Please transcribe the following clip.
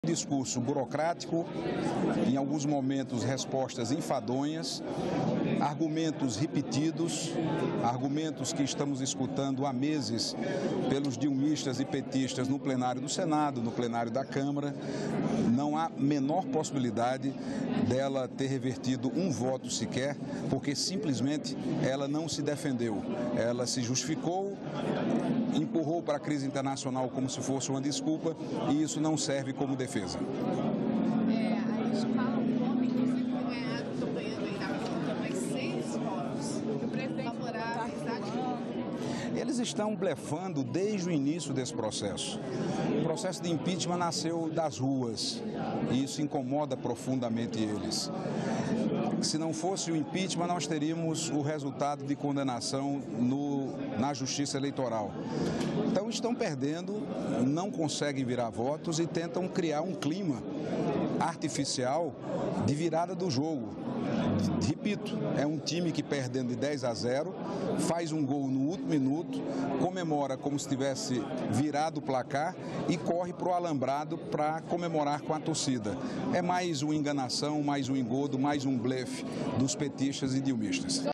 Discurso burocrático, em alguns momentos respostas enfadonhas, argumentos repetidos, argumentos que estamos escutando há meses pelos dilmistas e petistas no plenário do Senado, no plenário da Câmara. Não há menor possibilidade dela ter revertido um voto sequer, porque simplesmente ela não se defendeu. Ela se justificou, empurrou para a crise internacional como se fosse uma desculpa, e isso não serve como defesa. A gente fala um pouco, inclusive, que ganharam, estão ganhando ainda mais 6 votos. Que o presidente favorável está de... Eles estão blefando desde o início desse processo. O processo de impeachment nasceu das ruas e isso incomoda profundamente eles. Se não fosse o impeachment, nós teríamos o resultado de condenação na Justiça Eleitoral. Então estão perdendo, não conseguem virar votos e tentam criar um clima artificial de virada do jogo. Repito, é um time que perdendo de 10-0, faz um gol no último minuto, comemora como se tivesse virado o placar e corre para o alambrado para comemorar com a torcida. É mais uma enganação, mais um engodo, mais um blefe dos petistas e dilmistas.